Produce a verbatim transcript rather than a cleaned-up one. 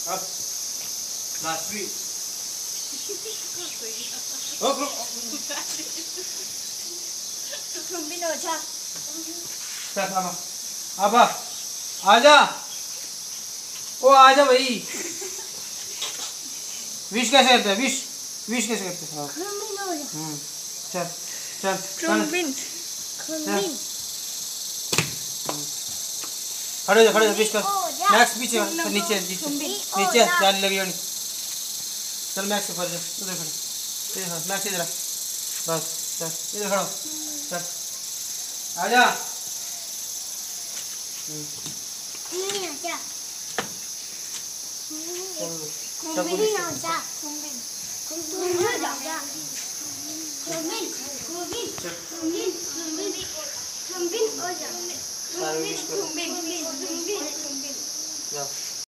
अब लास्ट भी रुक रुक खुम्बिन हो जा। चल अब अब आजा। ओ आजा भाई। विश कैसे करते हैं? विश विश कैसे करते हैं? खुम्बिन हो जा। हम्म चल चल खुम्बिन खुम्बिन खड़े हो जा, खड़े हो जा, विश कर। मैक्स पीछे कर, नीचे नीचे नीचे जाली लगी होनी। चल मैक्स ऊपर जा, उधर खड़े इधर खड़ा, मैक्स इधर आ। बस चल इधर खड़ा हो। चल आजा। नहीं आजा। खुम्बिन हो जा। खुम्बिन खुम्बिन हो जा। खुम्बिन खुम्बिन खुम्बिन खुम्बिन खुम्बिन हो जा। खुम्बिन खुम्बिन खुम्बिन खुम्बिन।